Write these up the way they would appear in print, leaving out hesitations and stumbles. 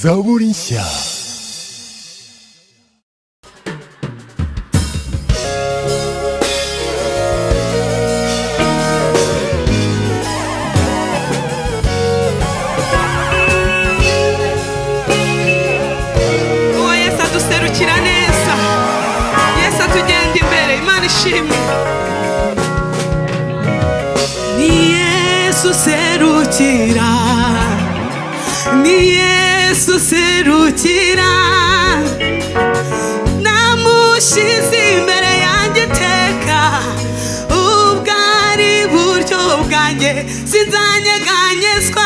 zaburi nshya. Ni Yesu serukira namushize imbere yanjye teka ubwari buryo bwanjye sinzanyeganyezwa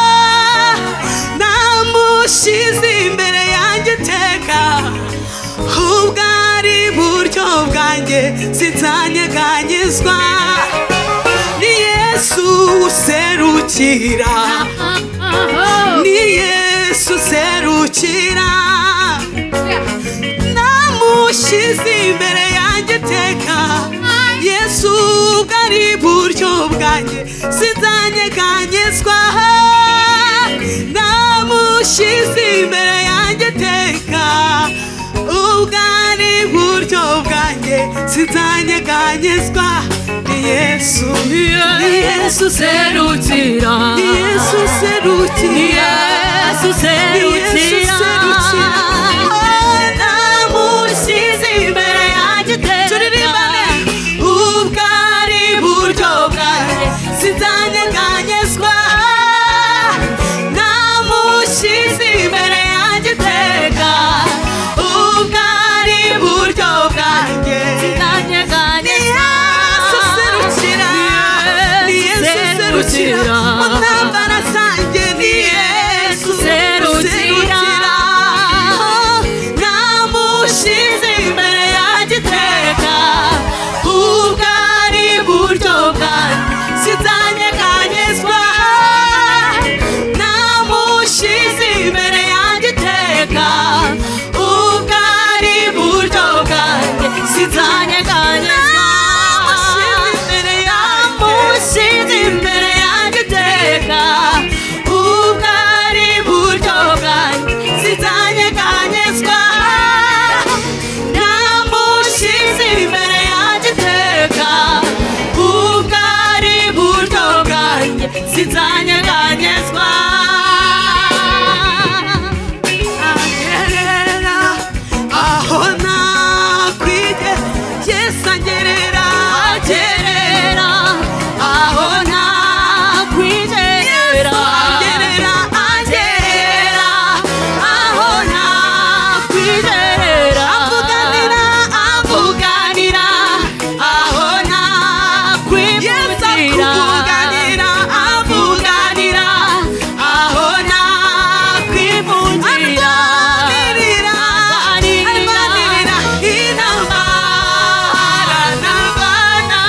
namushize imbere yanjye teka ubwari buryo bwanjye sinzanyeganyezwa ni Yesu serukira ni Yesu serukira namushize imbere yanjye teka Yesu bwari buryo bwanjye sinzanyeganyezwa namushize imbere yanjye teka ubwari buryo bwanjye sinzanyeganyezwa ni Yesu serukira ni Yesu serukira Yesu serukira namushize imbere yanjye teka ubwari buryo bwanjye sinzanyeganyezwa namushize imbere yanjye teka ubwari buryo bwanjye sinzanyeganyezwa ni Yesu serukira mu ntambara zanjye ni Yesu serukira namushize imbere yanjye teka ubwari buryo bwanjye sinzanyeganyezwa namushize imbere yanjye teka ubwari buryo bwanjye sinzanyeganyezwa namushize imbere yanjye teka ubwari buryo bwanjye sinzanyeganyezwa namushize imbere yanjye teka ubwari buryo bwanjye sinzanyeganyezwa angerera aho nakwige Yesu angerera agerera aho nakwigera angerera aho nakwigera avuganira aho nakwivugira avuganira aho nakwivugira arwanirira intambara narwana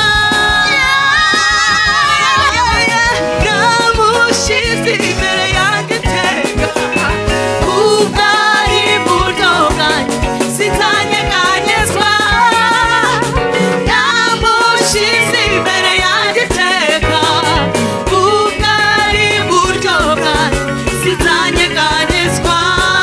namushize imbere yanjye teka ubwari buryo bwanjye sinzanyeganyezwa namushize imbere yanjye teka ubwari buryo bwanjye sinzanyeganyezwa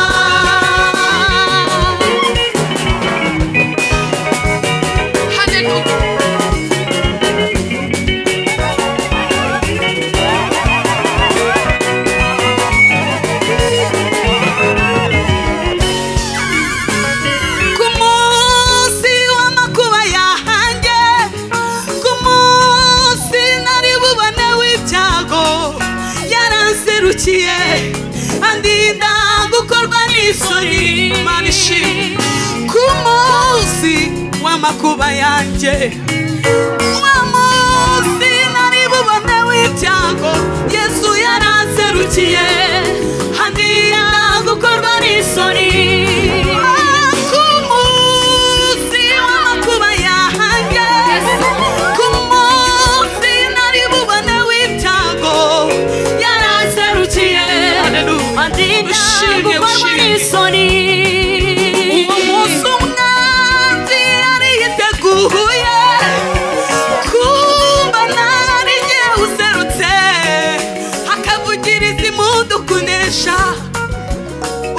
ku munsi w'amakuba yanjye ku munsi nari bubone w'ibyago yaranserukiye andinda gukorwa n'isoni Imana ishimwe ku munsi w'amakuba yanjye wa munsi nari bubone w'ibyago Yesu yaranserukiye andinda gukorwa n'isoni ku munsi w'amakuba yanjye ku munsi nari bubone w'ibyago yaranserukiye andinda ushimwe gukorwa n'isoni uwo munsi umwanzi yari yiteguye kumba nari jye userutse akavugiriza impundu kunesha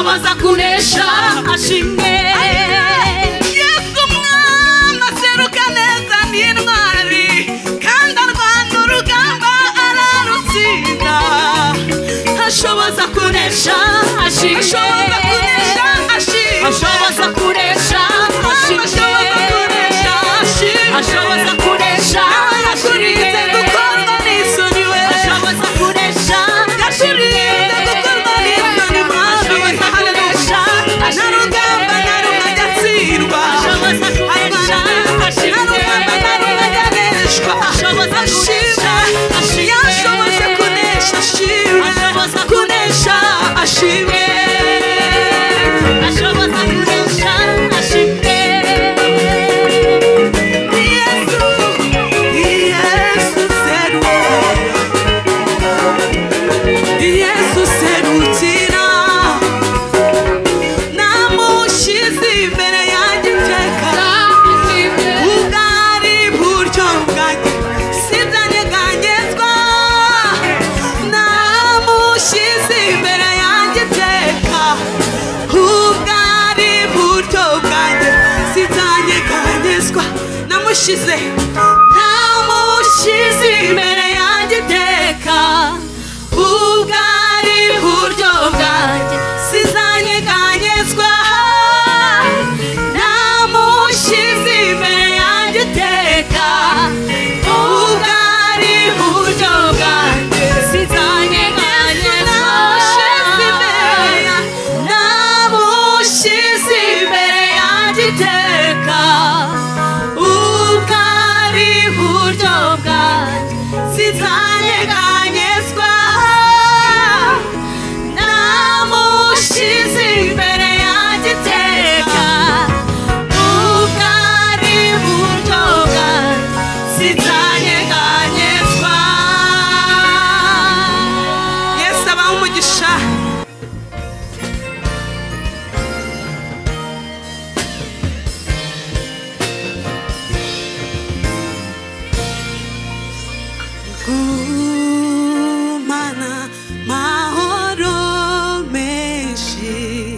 ashoboza kunesha ashimwe Yesu umwami aseruka neza n'intwari kandi arwana urugamba ararutsinda ashoboza kunesha ashimwe ashoboza kunesha ashimwe ashoboza kunesha ashimwe ashoboza kunesha yashirinze gukorwa n'isoni we ashoboza kunesha yashirinze gukorwa n'isoni mwami haleluya nta rugamba na rumwe ajya atsindwa ashoboza kunesha nta rugamba na rumwe ajya aneshwa ashimwe yashoboje kunesha ashimwe kunesha ashimwe ashoboza kunesha ashimwe Yesu serukira namushize imbere yanjye iteka ubwari buryo bwanjye sinzanyeganyezwa namushize imbere yanjye iteka ubwari buryo bwanjye sinzanyeganyezwa namushize imbere yanjye iteka ubwari buryo bwanjye sinzanyeganyezwa namushize imbere yanjye iteka ubwari buryo bwanjye sinzanyeganyezwa namushize imbere yanjye iteka ubwari buryo bwanjye sinzanyeganyezwa namushize imbere yanjye iteka ubwari buryo bwanjye sinzanyeganyezwa Yesu abahe umugisha gumana mahoro menshi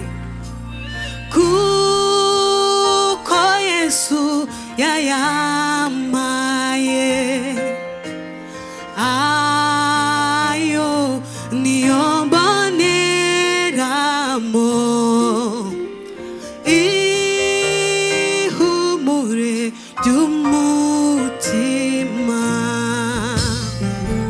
kuko Yesu yayamaye ayo niyo mboneramo ihumure ry'umutima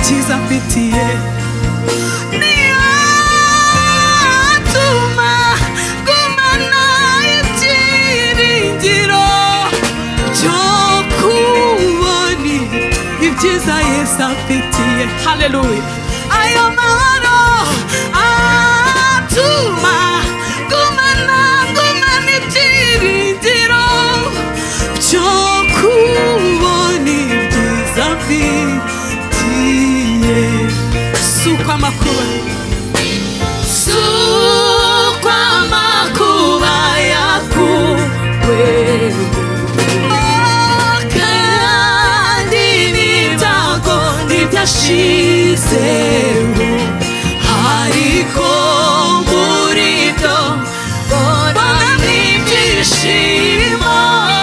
ibyiza mfitiye niyo atuma gumana ibyiringiro byo kubona ibyiza Yesu amfitiye. Haleluya. Ayo mahoro atuma gumana ibyiringiro byo kubona ibyiza mfitiye. Suko amakuba yakuwe kandi n'ibyago ntibyashizeho, ariko muri byo mbonamo ibyishimo.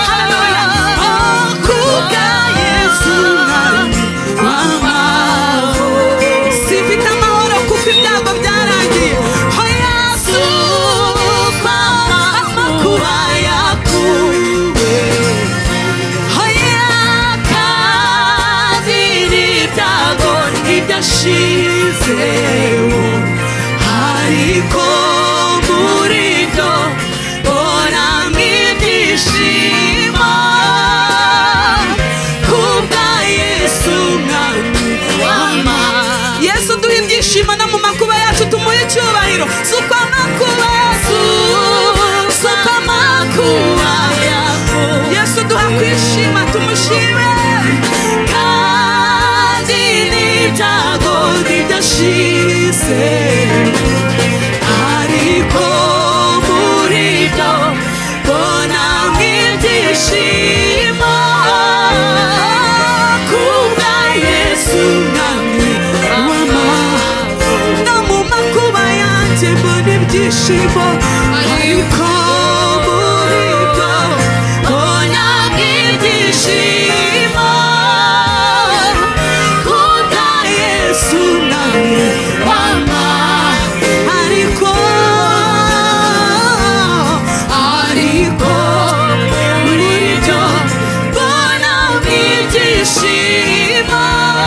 Kubwa Yesu mwami w'amahoro, simfite amahoro kuko ibyago byarangiye. Hoya suko amakuba yakuwe, hoya kandi n'ibyago ntibyashizeho, ariko muri byo mbonamo ibyishimo. Kubwa Yesu mwami w'amahoro. Yesu duha ibyishimo no mu makuba yacu tumuha icyubahiro. Suko amakuba Yesu duha kwishima tumushime, kandi n'ibyago ntibyashize, ariko muri byo mbonamo ibyishimo. Kubwa Yesu mwami w'amahoro, no mu makuba yanjye mbona ibyishimo, ariko muri byo mbonamo ibyishimo. Kubwa Yesu mwami w'amahoro, ariko muri byo mbonamo ibyishimo.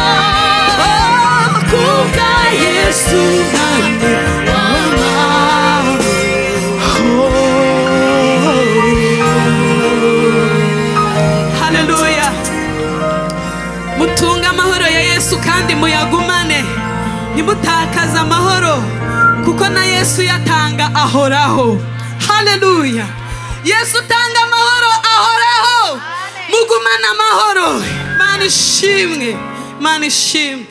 Kubwa Yesu mwami w'amahoro. Haleluya. Mutunga amahoro ya Yesu kandi muyagumane, nimutakaza amahoro kuko na Yesu yatanga ahoraho. Haleluya. Yesu tanga amahoro ahoraho, mugumana amahoro. Mana ishimwe, Mana ishimwe.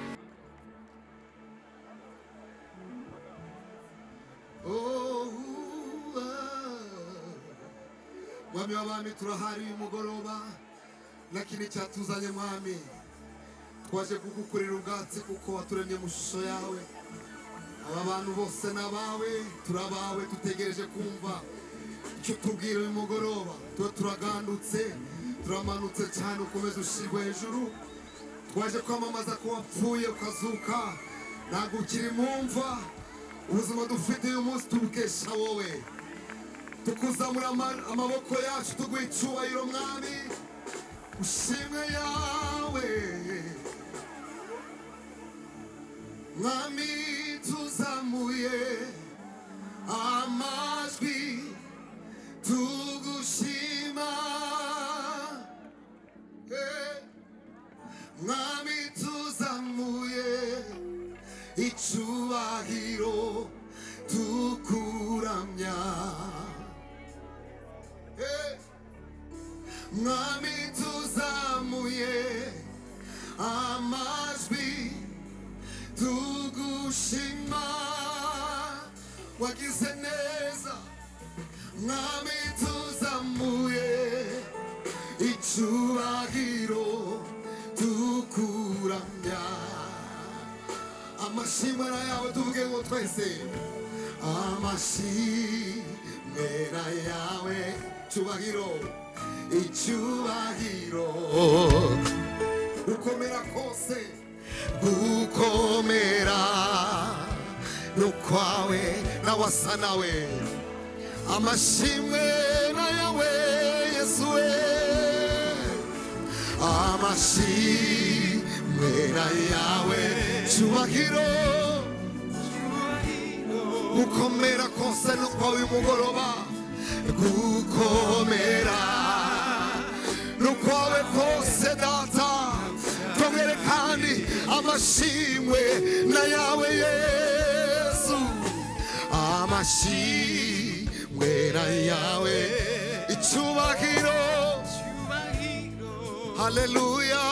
Mwami w'abami turahari uyu mugoroba, lakini cyatuzanye mwami twaje kugukorera ubwatsi kuko waturemye mu shusho yawe. Aba bantu bose n'abawe, turabawe, dutegereje kumva icyo tubwira uyu mugoroba. Tuba turagandutse, turamanutse cyane, ukomeze ushirwe hejuru. Twaje kwamamaza ko wapfuye ukazuka, ntabwo ukiri mu mva. Ubuzima dufite uyu munsi tubukesha wowe. Tukuzamura amaboko yacu tuguha icyubahiro mwami, ushimwe yawe mwami. Tuzamuye amajwi tugushima, mwami. Tuzamuye icyubahiro tukuramya, mwami. Tuzamuye amajwi tugushima, wagize neza mwami. Tuzamuye icyubahiro tukuramya, amashimwe yawe tuvuge ngo twese, amashimwe yawe cyubahiro, icyubahiro. Ukomera kose, gukomera nukwawe nawasa nawe, amashimwe na yawe Yesu we, amashimwe wera yawe cyubahiro gukomera kose nuko uyu mugoroba gukomera nukwawe kose data twongere kandi amashimwe na yawe Yesu amashimwe na yawe icyubahiro haleluya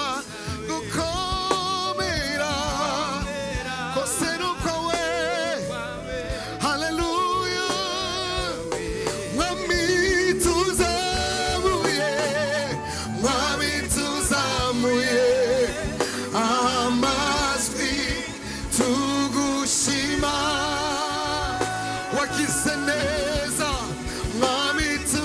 gukomera kose nukwawe haleluya mwami tuzamuye amajwi tugushima wagize neza mwami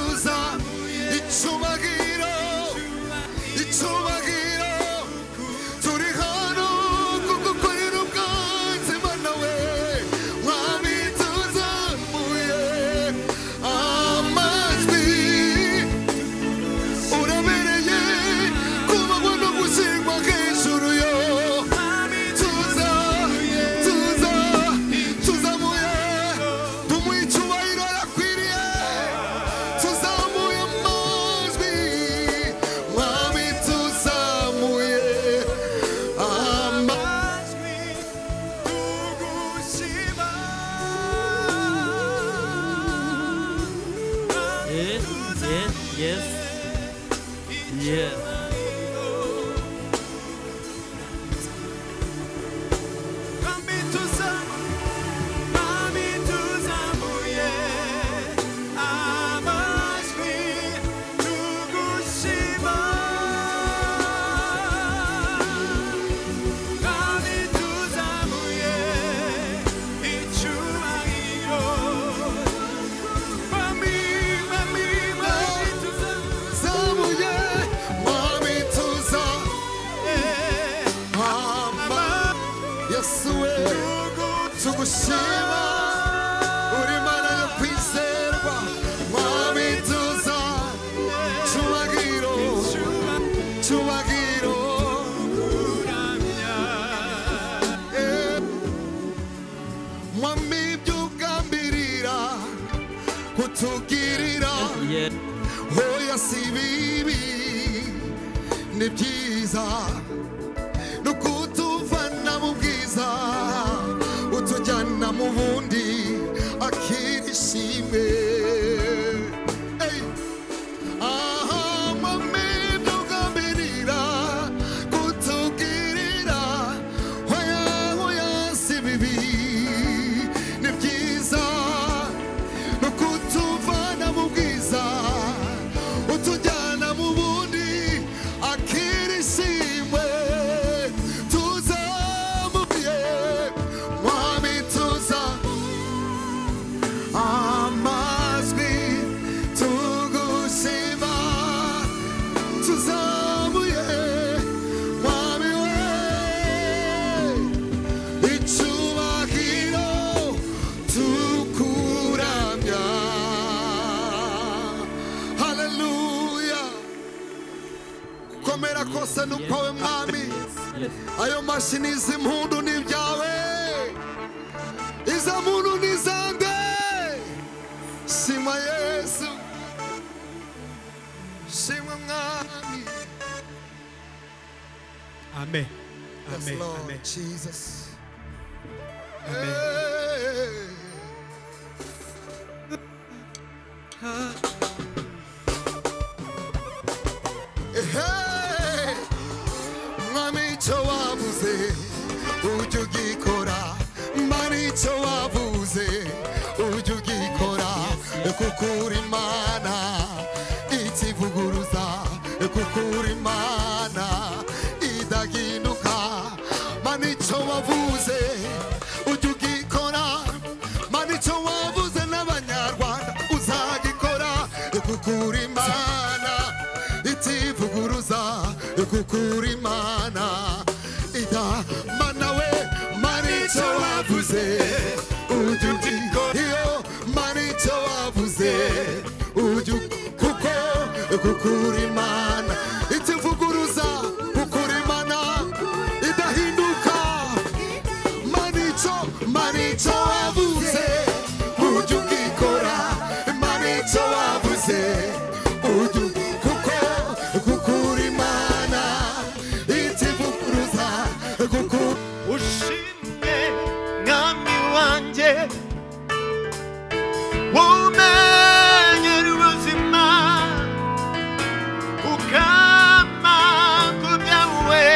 icyubahiro turi hano kugukorera ubwanzima nawe mwami tuzamuye amajwi urabereye kubahwa no gushimwa hejuru yo tuzamuye tumuhe icyubahiro arakwiriye tuzamuye amajwi mwami tuzamuye amajwi tugushima Yes. tugushima uri mana yo kwizerwa mwami tuza cyubahiro mwami ibyo ugambirira kutugirira hoya si bibi ni byiza no kutuvana mu bwiza utujyana mu bundi akira ishimwe aha mwami ibyo ugambirira kutugirira hoya si bibi ni byiza no kutuvana mu bwiza utujyana mu bundi akira ishimwe tuzamuye mwami tuza amajwi tugushima tuzamuye mwami we icyubahiro tukuramya haleluya gukomera kose nukwawe mwami ayo mashini z'impundu ni ibyawe iza muntu ni izange shima Yesu shima mwami Amen. Yes, Amen. Lord Amen. Jesus. Amen. Hey, mwami icyo wavuze ujya ugikora mani icyo wavuze ujya ugikora kuko uri Imana ikivuguruza kuko uri Imana idahinduka mani icyo wavuze ujya ugikora mani icyo wavuze n'abanyarwanda uzagikora kuko uri Imana itivuguruza kuko uri Imana mana we mani icyo wavuze ujya ugikora iyo mani icyo wavuze ujya kuko uri Imana itivuguruza kuko uri Imana manico wavuze ujye ugikora manico wavuze ujye kuko uri Imana itivuguruza kuko ushimwe mwami wanjye umenyera ubuzima ukama ku byawe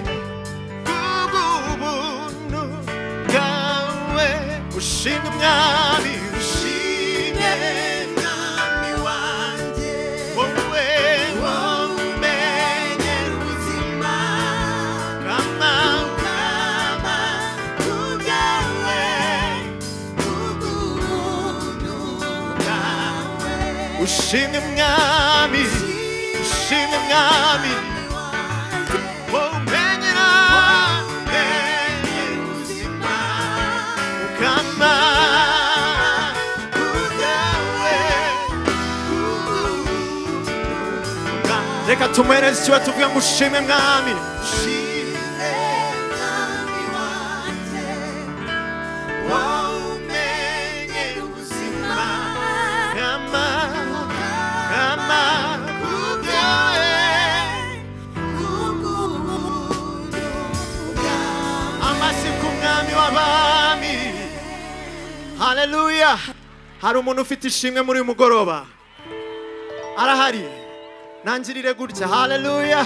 kubw'ubuntu bwawe ushimwe mwami ushimwe mwami wanjye wowe umenyera ubuzima ukama ku byawe kubw'ubuntu bwawe ushimwe mwami ushimwe mwami umenyera ubuzima ukama ku byawe reka tumuhereze ikiba tuvuge ngo ushimwe mwami ushimwe mwami wanjye umenyera ubuzima ukama ku byawe amashyi ku mwami w'abami haleluya hari umuntu ufite ishimwe muri uyu mugoroba arahari nangirire gutya haleluya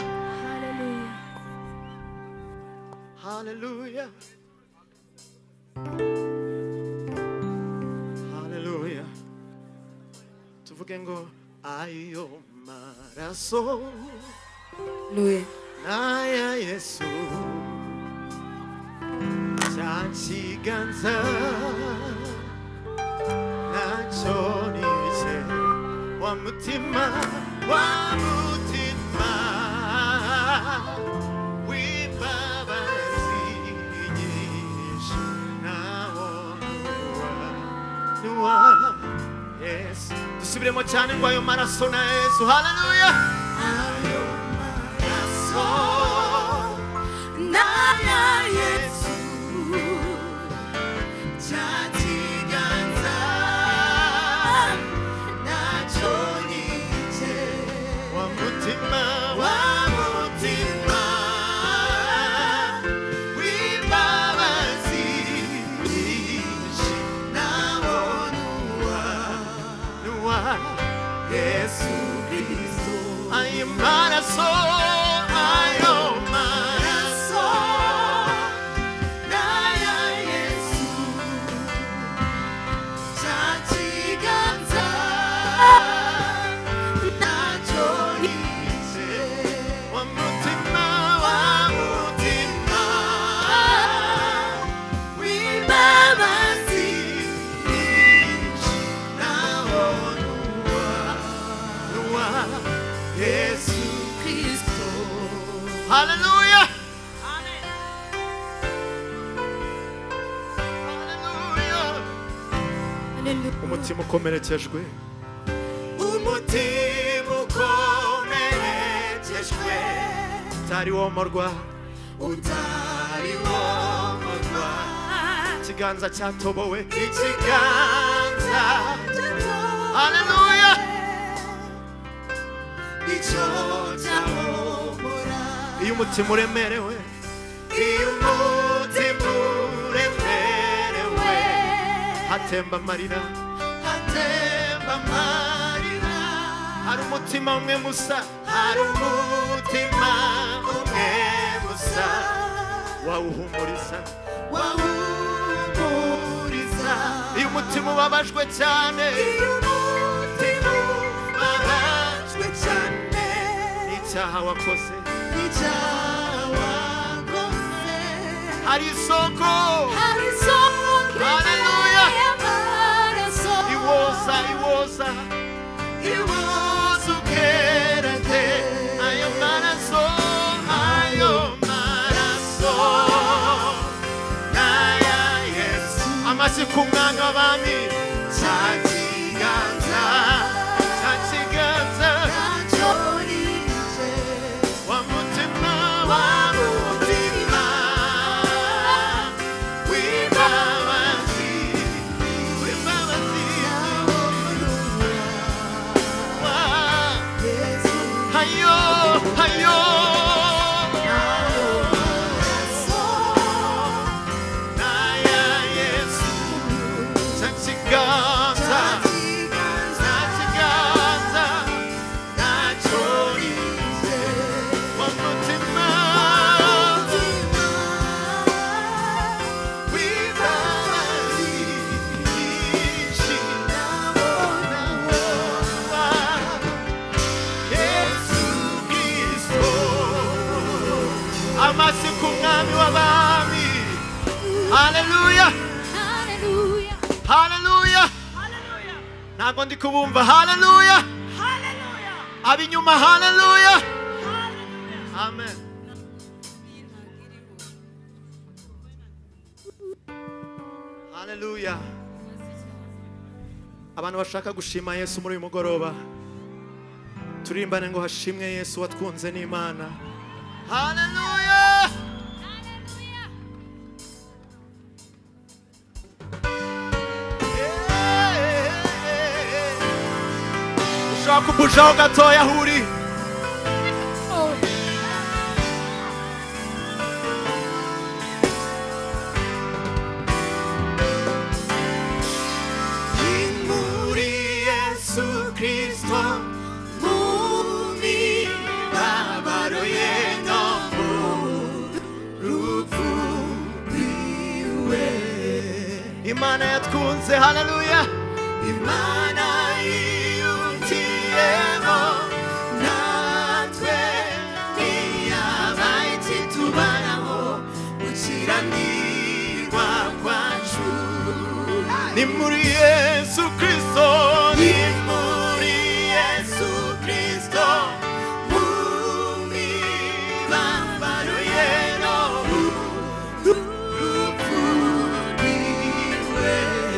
haleluya haleluya tuvuge ngo ayo maraso naya Yesu cya kiganza nacyo nice wa mutima w'imbabazi nyinshi nawo nuwa Yesu dusubiremo cyane ngo ayo maraso na Yesu haleluya ayo maraso na Yesu cya kiganza nacyo nice wa mutima w'imbabazi nyinshi nawo nuwa Yesu Kristo ayo maraso na Yesu cya kiganza nacyo nice wa mutima w'imbabazi nyinshi nawo nuwa Yesu Kristo haleluya umutima ukomerekejwe utari womorwa ikiganza cyatobowe ikiganza haleluya icyo cyahomora iyo umutima uremerewe hatemba amarira hari umutima umwe musa wawuhumuriza iyo umutima ubabajwe cyane n'icyaha wakoze hari isoko haleluya iwoza ukerete ayo maraso naya Yesu amashyi ku mwami w'abami cya kiganza nacyo nice wa mutima w'imbabazi ntabwo ndi kubumva. Haleluya. Abinyuma haleluya. Amen. Haleluya. Abantu bashaka gushima Yesu muri uyu mugoroba, turimbane ngo hashimwe Yesu watwunze n'Imana. Haleluya. Ushaka kubujaho gatoya aho uri. Imana yatwunze. Haleluya. Imana yiyumviyemo natwe ntiyabaye ikitubaraho gukiranirwa kwacu. Ni muri Yesu Kristo, ni muri Yesu Kristo, mu mibabaro ye no mu rupfu rwiwe.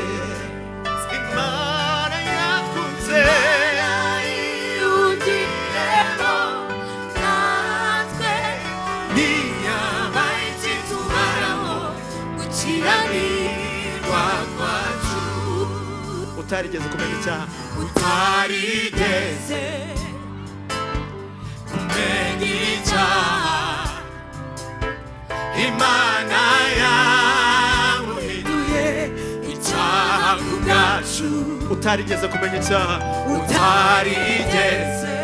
Imana yatwunze. Yiyumviyemo natwe ntiyabaye ikitubaraho gukiranirwa kwacu. Utarigeze kumenya icyaha, utarigeze kumenya icyaha, Imana yamuhinduye icyaha ku bwacu. Utarigeze kumenya icyaha, utarigeze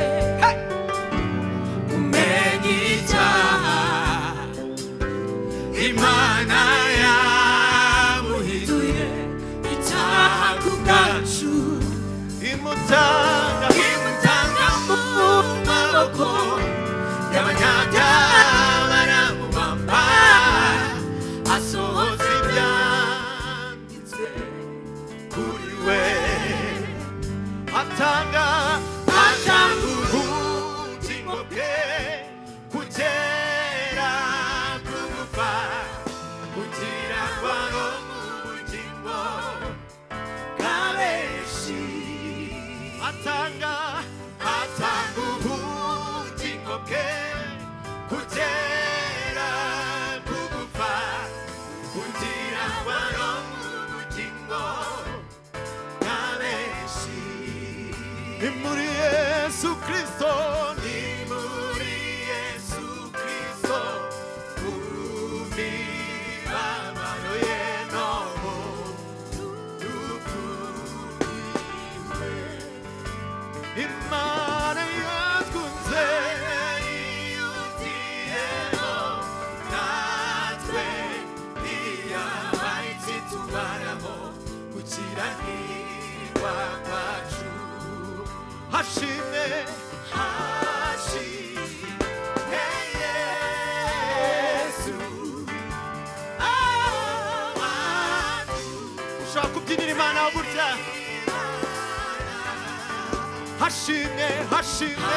kumenya icyaha, Imana yamuhinduye icyaha ku bwacu. Imutanga mu maboko y'abanyabyaha baramubamba, asohoza ibyanditswe kuri we. Atanga ubugingo bwe kugera ku gupfa, kugira ngo aronke ubugingo bwa benshi. Atanga ubugingo bwe kugera ku gupfa, kugira ngo aronke ubugingo bwa benshi. Ni muri Yesu Kristo, ni muri Yesu Kristo, mu mibabaro ye no mu rupfu rwiwe. Imana yatwunze. Yiyumviyemo natwe ntiyabaye ikitubaraho gukiranirwa kwacu. Hashimwe, hashimwe Yesu. Ushaka kubyinira Imana burya. Hashimwe, hashimwe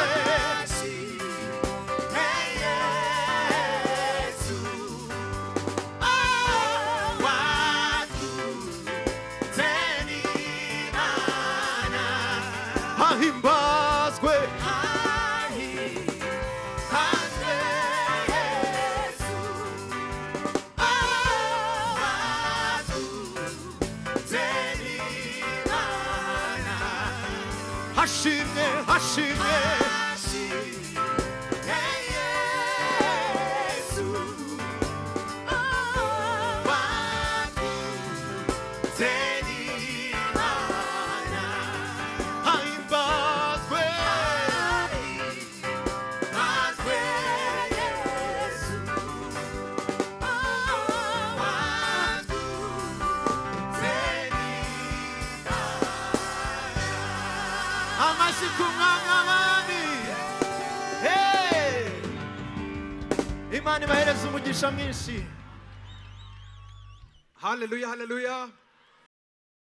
Yesu. Watwunze n'Imana. Hahimbazwe, hahimbazwe Yesu. Watwunze n'Imana. Hashimwe, hashimwe Yesu. Watwunze n'Imana. Hahimbazwe, hahimbazwe Yesu. Watwunze n'Imana. Amashyi ku mwami w'abami. Hey! Imana ibahereza umugisha mwinshi. Hallelujah, hallelujah.